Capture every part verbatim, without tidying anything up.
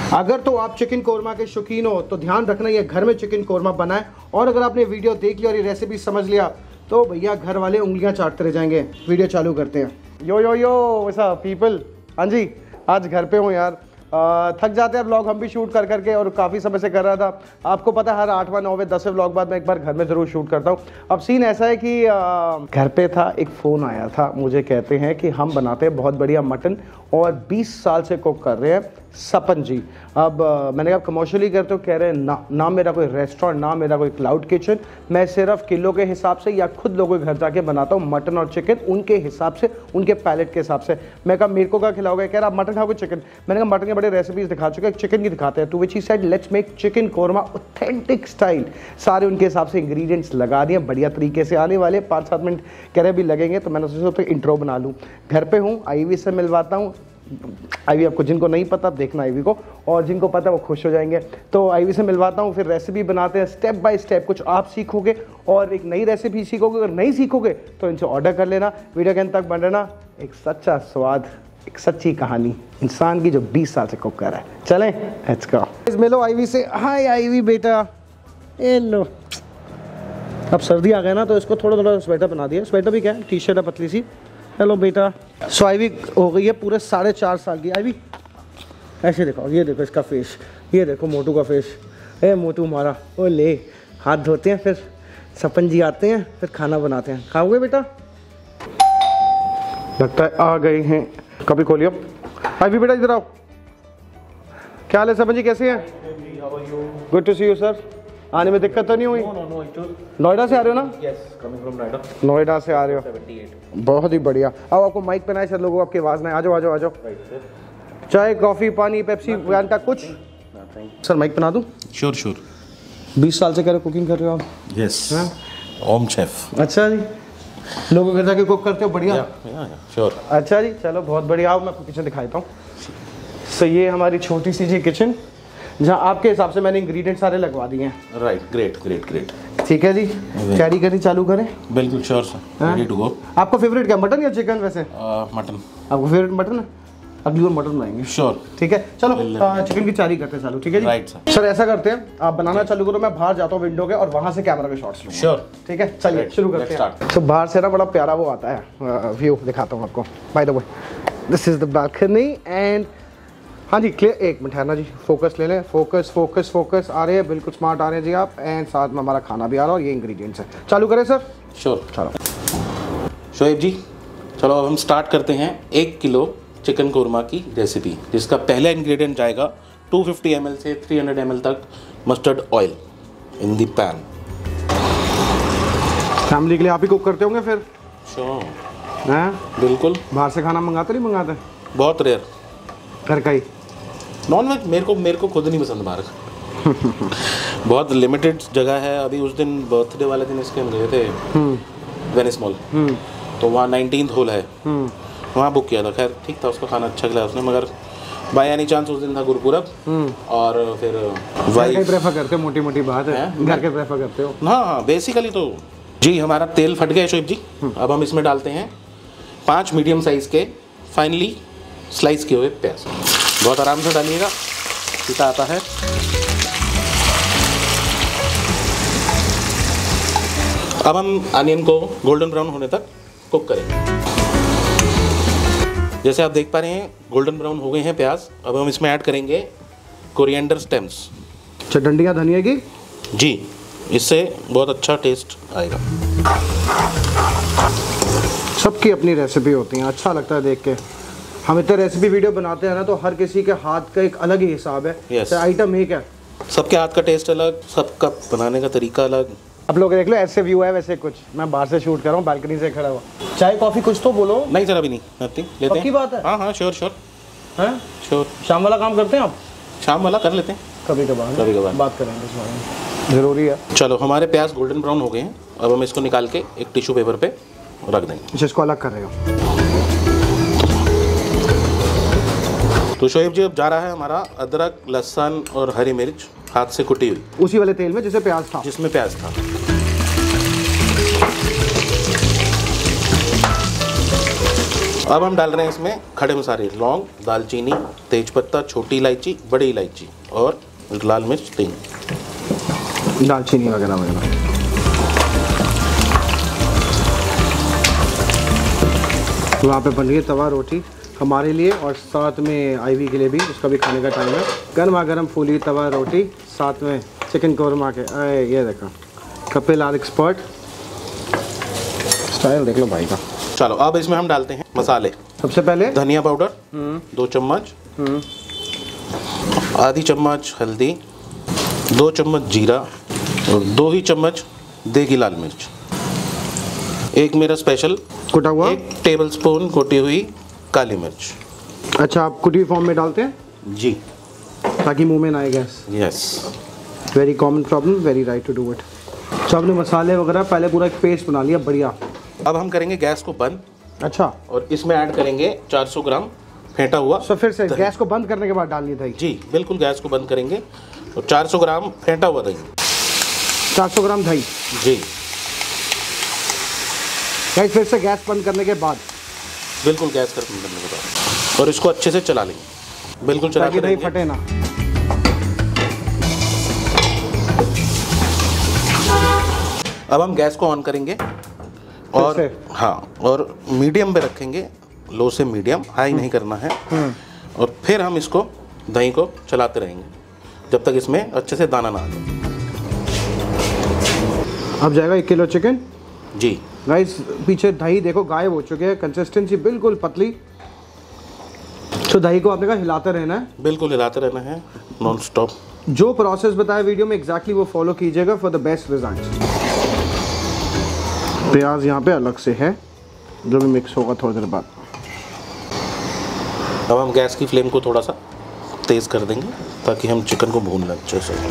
अगर तो आप चिकन कोरमा के शौकीन हो तो ध्यान रखना ये घर में चिकन कोरमा बनाएं, और अगर आपने वीडियो देख लिया और ये रेसिपी समझ लिया तो भैया घर वाले उंगलियां चाटते रह जाएंगे। वीडियो चालू करते हैं। यो यो यो वैसा पीपल, हाँ जी आज घर पे हूँ यार। आ, थक जाते हैं व्लॉग हम भी शूट कर करके, और काफ़ी समय से कर रहा था। आपको पता है हर आठवां नौवें दसवें व्लॉग बाद मैं एक बार घर में ज़रूर शूट करता हूँ। अब सीन ऐसा है कि आ, घर पे था, एक फ़ोन आया था, मुझे कहते हैं कि हम बनाते हैं बहुत बढ़िया मटन और बीस साल से कुक कर रहे हैं सपन जी। अब आ, मैंने कहा कमर्शियली करते हो? कह रहे हैं ना, ना मेरा कोई रेस्टोरेंट, ना मेरा कोई क्लाउड किचन, मैं सिर्फ किलो के हिसाब से या खुद लोगों के घर जाके बनाता हूँ मटन और चिकन उनके हिसाब से, उनके पैलेट के हिसाब से। मैं कहा मेरे को क्या खिलाओगे? कह रहा आप मटन खाओगे चिकन? मैंने कहा मटन के बड़े रेसिपीज दिखा चुके हैं, चिकन की दिखाते हैं। तो which he said let's make chicken korma authentic style. सारे उनके हिसाब से इंग्रेडिएंट्स लगा दिए, बढ़िया तरीके से आने वाले पाँच सात मिनट कह रहे भी लगेंगे। तो मैंने सोचा तो इंट्रो बना लूँ। घर पे हूँ, आईवी से मिलवाता हूँ। आईवी आपको जिनको नहीं पता देखना आईवी को, और जिनको पता वो खुश हो जाएंगे। तो आईवी से मिलवाता हूँ, फिर रेसिपी बनाते हैं स्टेप बाय स्टेप। कुछ आप सीखोगे और एक नई रेसिपी सीखोगे, अगर नहीं सीखोगे तो इनसे ऑर्डर कर लेना। वीडियो के अंत तक बन रहना। एक सच्चा स्वाद, एक सच्ची कहानी इंसान की जो बीस साल से कुक कर रहा है। चलें लेट्स गो। मिलो आईवी से। हाय आईवी बेटा, ए लो। अब सर्दी आ गया ना तो इसको थोड़ा थोड़ा स्वेटर बना दिया। स्वेटर भी क्या है, टी शर्ट है पतली सी। हेलो बेटा। सो आईवी हो गई है पूरे साढ़े चार साल की। आईवी ऐसे देखो, ये देखो इसका फेस, ये देखो मोटू का फेस। ए मोटू मारा, ओ ले। हाथ धोते हैं, फिर सपन जी आते हैं, फिर खाना बनाते हैं। खाओगे बेटा? लगता है आ गए हैं। कभी खोलिए अब। आईवी बेटा इधर आओ। क्या हाल है सपन जी, कैसे हैं? Good to see you sir. आने में दिक्कत तो नहीं हुई? नोएडा से आ रहे हो ना? Yes, coming from Noida. Noida से आ रहे हो, seventy-eight. बहुत ही बढ़िया। अब आपको माइक पे ना सर, लोगों आपकी आवाज़ ना। आ जाओ आ जाओ आ जाओ। चाय कॉफ़ी पानी पेप्सी वैंटा कुछ? सर माइक पे ना दूँ? Sure, sure. बीस साल से कह रहे कुकिंग कर रहे हो आप? Yes. Om chef. अच्छा जी, लोगों के जाके कुक करते हो? बढ़िया। Yeah, yeah, yeah. Sure. अच्छा जी, चलो बहुत बढ़िया। आओ मैं आपको किचन दिखाता हूँ। सो ये हमारी छोटी सी जी किचन, जहाँ आपके हिसाब से मैंने इंग्रेडिएंट सारे लगवा दिए हैं। Right. Great, great, great. ठीक है जी, कैरी करनी चालू करें? बिल्कुल sure sir. Ready to go. आपका फेवरेट क्या, मटन या चिकन? वैसे मटन। आपको फेवरेट मटन है? अगली बार मटन बनाएंगे। श्योर। ठीक है चलो चिकन की चारी करते हैं चालू। ठीक है जी। Right sir. सर ऐसा करते हैं, आप बनाना चालू करो, मैं बाहर जाता हूँ विंडो के और वहां से कैमरा के शॉट्स लूंगा। श्योर। ठीक है चलिए शुरू करते हैं। तो बाहर से ना बड़ा प्यारा वो आता है व्यू, दिखाता हूँ आपको। By the way this is the balcony and हाँ जी क्लियर। एक मिनट है ना जी, फोकस ले लें। फोकस फोकस फोकस आ रहे हैं, बिल्कुल स्मार्ट आ रहे हैं जी आप। एंड साथ में हमारा खाना भी आ रहा है और ये इंग्रेडिएंट्स है। चालू करें सर? श्योर। चलो शोएब जी, चलो अब हम स्टार्ट करते हैं एक किलो चिकन कोरमा की रेसिपी, जिसका पहला इंग्रेडिएंट जाएगा दो सौ पचास एम एल से तीन सौ एम एल तक mustard oil in the pan. Family के लिए आप ही कुक करते होंगे फिर? श्योर। हैं? बिल्कुल। बाहर से खाना मंगाते नहीं मंगाते? बहुत रेयर। घर का ही नॉन वेज मेरे को मेरे को खुद नहीं पसंद बाहर। बहुत लिमिटेड जगह है। अभी उस दिन बर्थडे वाले दिन इसके हम गए थे वेनिस मॉल, तो वहाँ नाइनटीन्थ होल है, वहाँ बुक किया था। खैर ठीक था, उसका खाना अच्छा खिलाया उसने, मगर बाय एनी चांस उस दिन था गुरुपुरब और फिर वाइफ प्रेफर करते हो? मोटी मोटी बात है, घर के प्रेफर करते हो? हाँ हाँ बेसिकली तो जी। हमारा तेल फट गया शोएब जी। अब हम इसमें डालते हैं पाँच मीडियम साइज़ के फाइनली स्लाइस किए हुए प्याज। बहुत आराम से डालिएगा, सीता आता है। अब हम अनियन को गोल्डन ब्राउन होने तक कुक करेंगे। जैसे आप देख पा रहे हैं गोल्डन ब्राउन हो गए हैं प्याज। अब हम इसमें ऐड करेंगे कोरिएंडर स्टेम्स। अच्छा, डंडियाँ धनिया की? जी, इससे बहुत अच्छा टेस्ट आएगा। सबकी अपनी रेसिपी होती है, अच्छा लगता है देख के। हम इतने रेसिपी वीडियो बनाते हैं ना, तो हर किसी के हाथ का एक अलग ही हिसाब है। yes. आइटम एक है, सबके हाथ का टेस्ट अलग, सबका बनाने का तरीका अलग। आप लोग देख लो, ऐसे व्यू है वैसे कुछ। मैं बाहर से शूट कर रहा हूँ, बालकनी से खड़ा हुआ। चाय कॉफी कुछ तो बोलो। नहीं सर अभी नहीं, नथिंग लेते हैं। पक्की बात है? हाँ हाँ श्योर श्योर हैं? श्योर। शाम वाला काम करते हैं आप? शाम वाला कर लेते हैं, कभी कभार कभी कभार बात करेंगे इस बारे में, ज़रूरी है। चलो हमारे प्याज गोल्डन ब्राउन हो गए हैं। अब हम इसको निकाल के एक टिश्यू पेपर पे रख देंगे। जिसको अलग कर रहे हो। तो शोएब जी अब जा रहा है हमारा अदरक, लहसुन और हरी मिर्च हाथ से कुटी हुई, उसी वाले तेल में जिसमें प्याज था? जिसमें प्याज था। अब हम डाल रहे हैं इसमें खड़े मसाले, लौंग, दालचीनी, तेजपत्ता, छोटी इलायची, बड़ी इलायची और लाल मिर्च तीन, दालचीनी वगैरह वगैरह। वहाँ पे बन रही है तवा रोटी हमारे लिए और साथ में आईवी के लिए भी, उसका भी खाने का टाइम है। गर्मा गर्म फूली तवा रोटी साथ में चिकन कौरमा के। अरे ये देखो कपिल आर एक्सपर्ट, स्टाइल देख लो भाई का। चलो अब इसमें हम डालते हैं मसाले। सबसे पहले धनिया पाउडर दो चम्मच, आधी चम्मच हल्दी, दो चम्मच जीरा और दो ही चम्मच देगी लाल मिर्च, एक मेरा स्पेशल कुटा हुआ, एक टेबलस्पून कुटी हुई काली मिर्च। अच्छा, आप कुटी फॉर्म में डालते हैं जी, ताकि मुंह में ना आए गैस। Yes, very common problem, very right to do it. तो आपने मसाले वगैरह पहले पूरा एक पेस्ट बना लिया, बढ़िया। अब हम करेंगे गैस को बंद। अच्छा, और इसमें ऐड करेंगे चार सौ ग्राम फेंटा हुआ। तो फिर से गैस को बंद करने के बाद डालनी दही? जी बिल्कुल, गैस को बंद करेंगे और चार सौ ग्राम फेंटा हुआ दही। चार सौ ग्राम दही जी गाइस, फिर से गैस बंद करने के बाद? बिल्कुल, गैस कर बंद करने के बाद, और इसको अच्छे से चला लेंगे, बिल्कुल चला के दही फटे ना। अब हम गैस को ऑन करेंगे और हाँ, और मीडियम पे रखेंगे, लो से मीडियम, हाई नहीं करना है। और फिर हम इसको दही को चलाते रहेंगे जब तक इसमें अच्छे से दाना ना आ जाए। अब जाएगा एक किलो चिकन। जी गाइस, पीछे दही देखो गायब हो चुके हैं, कंसिस्टेंसी बिल्कुल पतली। तो दही को आपने कहा हिलाते रहना है? बिल्कुल हिलाते रहना है, नॉन स्टॉप। जो प्रोसेस बताया वीडियो में एग्जैक्टली वो फॉलो कीजिएगा फॉर द बेस्ट रिजल्ट्स। प्याज यहाँ पे अलग से है जो भी मिक्स होगा थोड़ी देर बाद। अब हम गैस की फ्लेम को थोड़ा सा तेज़ कर देंगे ताकि हम चिकन को भून लें अच्छे से।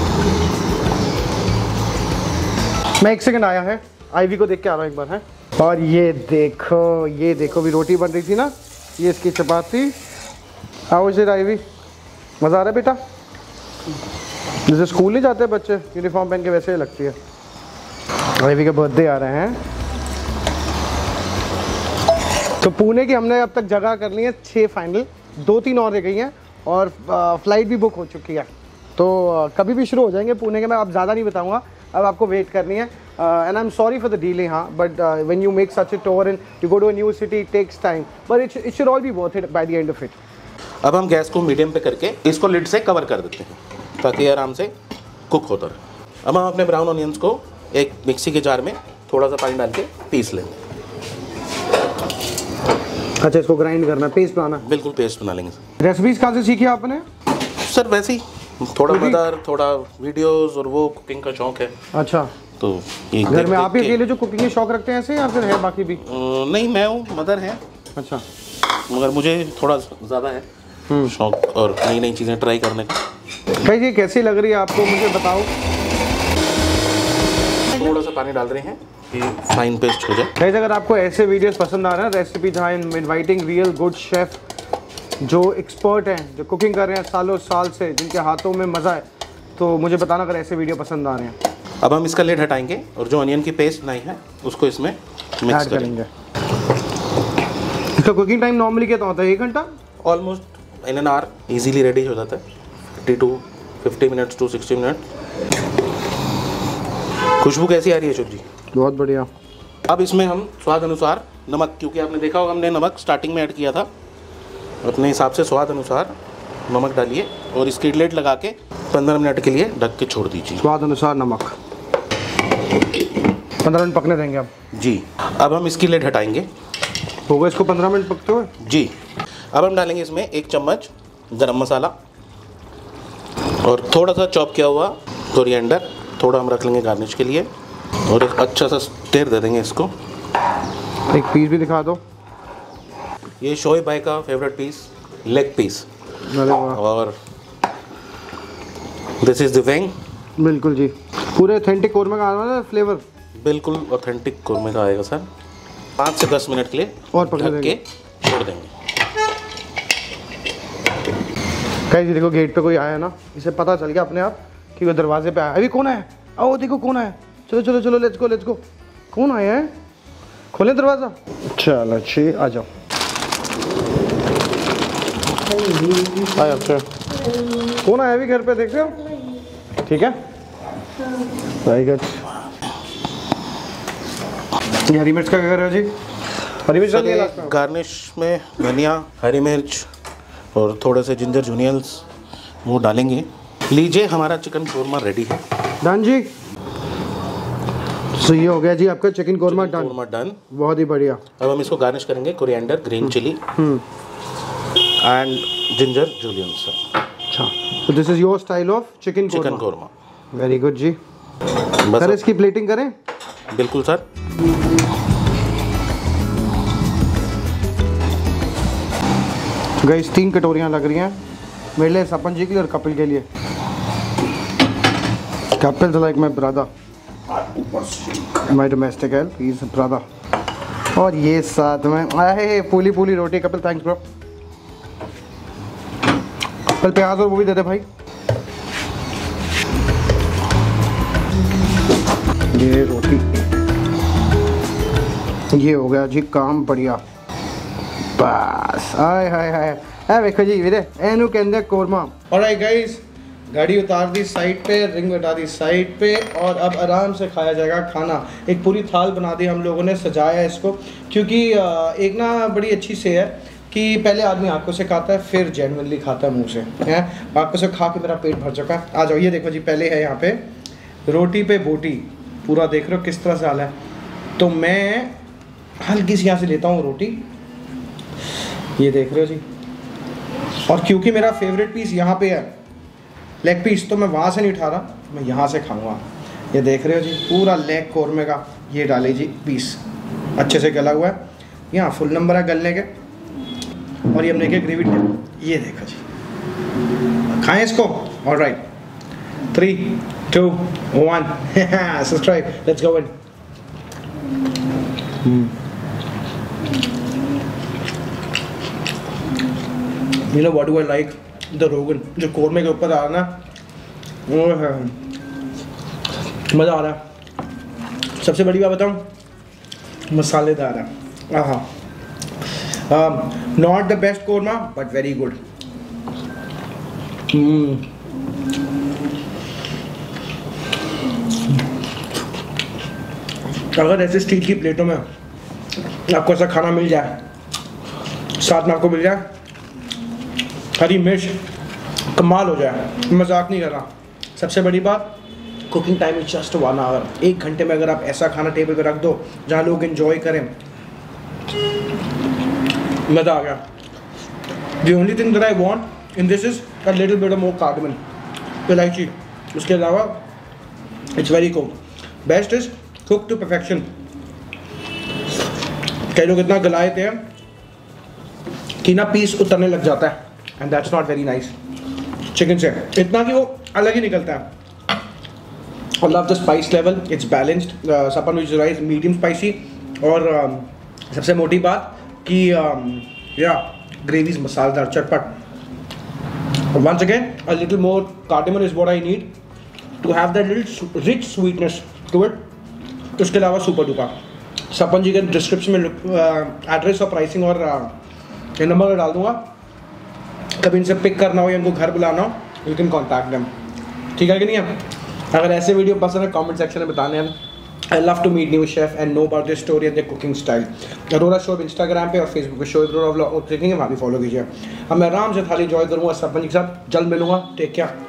मैं एक सेकंड आया है, आईवी को देख के आ रहा हूँ एक बार है। और ये देखो, ये देखो भी रोटी बन रही थी ना, ये इसकी चपाती। आओ इसे आईवी, मज़ा आ रहा है बेटा? जैसे स्कूल नहीं जाते बच्चे यूनिफॉर्म पहन के, वैसे ही लगती है। आईवी के बर्थडे आ रहे हैं। तो पुणे की हमने अब तक जगह कर ली है छः फाइनल, दो तीन और रह गई हैं और फ्लाइट भी बुक हो चुकी है। तो कभी भी शुरू हो जाएंगे पुणे के। मैं अब ज़्यादा नहीं बताऊंगा, अब आपको वेट करनी है। And I am sorry for the delay, हाँ, but when you make such a tour and you go to a new city, it takes time, but it it should all be worth it by the end of it. अब हम gas को medium पे करके इसको lid से cover कर देते हैं ताकि आराम से कुक होता रहे। अब हम अपने ब्राउन ऑनियंस को एक मिक्सी के जार में थोड़ा सा पानी डाल के पीस लेंगे। अच्छा, इसको ग्राइंड करना, पेस्ट बनाना? बिल्कुल पेस्ट बना लेंगे। रेसिपीज कहाँ से सीखी आपने? सर वैसे ही थोड़ा मदर, थोड़ा वीडियोस और वो कुकिंग का शौक है। अच्छा, तो घर में आप ही अकेले जो कुकिंग के शौक रखते हैं ऐसे, या फिर है बाकी भी? नहीं, मैं हूँ, मदर है। अच्छा, मगर मुझे थोड़ा ज़्यादा है शौक और नई नई चीज़ें ट्राई करने का। भाई ये कैसी लग रही है आपको, मुझे बताओ। थोड़ा सा पानी डाल रहे हैं कि फाइन पेस्ट हो जाए। गाइस, अगर आपको ऐसे वीडियोस पसंद आ रहे हैं, रेसिपी जहाँ इनवाइटिंग रियल गुड शेफ जो एक्सपर्ट हैं, जो कुकिंग कर रहे हैं सालों साल से, जिनके हाथों में मज़ा है, तो मुझे बताना अगर ऐसे वीडियो पसंद आ रहे हैं। अब हम इसका लिड हटाएंगे और जो अनियन की पेस्ट बनाई है उसको इसमें मिक्स करेंगे। इसका कुकिंग टाइम नॉर्मली कितना होता है? एक घंटा almost in an hour easily ready हो जाता है। Fifty to fifty minutes to sixty minute. खुशबू कैसी आ रही है शुभ जी? बहुत बढ़िया। अब इसमें हम स्वाद अनुसार नमक, क्योंकि आपने देखा होगा हमने नमक स्टार्टिंग में ऐड किया था, अपने हिसाब से स्वाद अनुसार नमक डालिए और इसकी लिड लगा के पंद्रह मिनट के लिए ढक के छोड़ दीजिए। स्वाद अनुसार नमक। पंद्रह मिनट पकने देंगे अब? जी। अब हम इसकी लिड हटाएंगे। होगा इसको पंद्रह मिनट पकते हुए? जी। अब हम डालेंगे इसमें एक चम्मच गरम मसाला और थोड़ा सा चॉप किया हुआ कोरिएंडर, थोड़ा हम रख लेंगे गार्निश के लिए, और एक अच्छा सा स्टेर दे देंगे इसको। एक पीस भी दिखा दो। ये शोएब भाई का फेवरेट पीस, लेग पीस। और दिस इज द वेंग। बिल्कुल जी, पूरे ऑथेंटिक कोरमा का आ रहा है फ्लेवर। बिल्कुल ऑथेंटिक कोरमा का आएगा सर। पाँच से दस मिनट के लिए और पकने के छोड़ देंगे। कहीं देखो गेट पे कोई आया ना, इसे पता चल गया अपने आप कि वो दरवाजे पे आया। अभी कौन आया? आओ देखो कौन आया। चलो चलो चलो, लेट्स गो लेट्स गो। कौन आया है? खोले दरवाज़ा। चलो अच्छी, आ जाओ। हाय अक्षय, कौन आया अभी घर पे, देख रहे हो? ठीक है, वेरी गुड। ये हरी मिर्च का क्या कर रहे हो जी? हरी मिर्च डालिए लास्ट में। गार्निश में धनिया, हरी मिर्च और थोड़े से जिंजर जूनियल्स वो डालेंगे। लीजिए, हमारा चिकन कोरमा रेडी है। डन जी। सो ये हो गया जी आपका chicken korma done. Korma done, बहुत ही बढ़िया। अब हम इसको गार्निश करेंगे coriander, green chilli and ginger juliennes. अच्छा, so this is your style of chicken chicken korma. Very good जी। बस सर इसकी प्लेटिंग करें? बिल्कुल सर। गाइस तीन कटोरियां लग रही हैं मेरे लिए, सपन जी के लिए और कपिल के लिए। Kapil like my brother, my domestic help, he is brother. और ये साथ में आए पूली पूली रोटी। Kapil thanks bro. कल प्याज और वो भी दे दे भाई। ये रोटी, ये हो गया जी काम बढ़िया। बस आए हाय हाय है, देखो जी वीरे एनू कहते कोरमा। ऑलराइट गाइस, गाड़ी उतार दी साइड पे, रिंग हटा दी साइड पे, और अब आराम से खाया जाएगा खाना। एक पूरी थाल बना दी हम लोगों ने, सजाया इसको, क्योंकि एक ना बड़ी अच्छी से है कि पहले आदमी आंखों से खाता है, फिर जेन्युइनली खाता है मुंह से। हैं, आंखों से खा के मेरा पेट भर चुका है। आ जाओ, ये देखो जी, पहले है यहाँ पे रोटी पे बोटी, पूरा देख रहे हो किस तरह से हाल है। तो मैं हल्की सी यहाँ से लेता हूँ रोटी, ये देख रहे हो जी। और क्योंकि मेरा फेवरेट पीस यहाँ पे है लेग पीस, तो मैं वहाँ से नहीं उठा रहा, मैं यहाँ से खाऊंगा। ये देख रहे हो जी, पूरा लेग कोरमे का ये डाले जी पीस, अच्छे से गला हुआ है। यहाँ फुल नंबर है गलने के। और ये हमने क्या ग्रेवी, ये देखो जी, खाएं इसको। Alright, three two one, subscribe, let's go in. You know what do I like? The रोगन जो कोरमे के ऊपर आ रहा ना, वो है मज़ा आ रहा है। सबसे बड़ी बात बताऊँ, मसालेदार है। हाँ, not the best korma but very good. अगर ऐसे स्टील की प्लेटों में आपको ऐसा खाना मिल जाए, साथ में आपको मिल जाए हरी मिर्च, कमाल हो जाए, मजाक नहीं कर रहा। सबसे बड़ी बात, cooking time is just one hour. एक घंटे में अगर आप ऐसा खाना टेबल पे रख दो जहाँ लोग एंजॉय करें, मज़ा आ गया। The only thing that I want in this is a little bit more cardamom, इलायची। उसके अलावा it's very cook. Best is cook to perfection. कई लोग इतना गलाते हैं कि ना पीस उतरने लग जाता है, and that's not very nice chicken से, इतना कि वो अलग ही निकलता है। I love the spice level, it's balanced. uh, Sapan which rice medium spicy, और uh, सबसे मोटी बात कि या ग्रेवीज मसालेदार चटपट। Once again a little more cardamom is what I need to have that little rich sweetness to it. उसके अलावा सुपर डुपर। सपन जी के डिस्क्रिप्शन में एड्रेस और प्राइसिंग और uh, नंबर डाल दूंगा। कभी इनसे पिक करना हो या इनको घर बुलाना हो, यू कैन कॉन्टैक्ट देम। ठीक है कि नहीं है? अगर ऐसे वीडियो पसंद है कमेंट सेक्शन में बताने हैं। I love to meet new chef and know about their story and their cooking style. Arora show Instagram पे और फेसबुक पे शो अरोरा व्लॉग देखेंगे, वहाँ भी फॉलो कीजिए। अब मैं आराम से थाली एंजॉय करूँगा, सब के साथ जल्द मिलूंगा। Take care.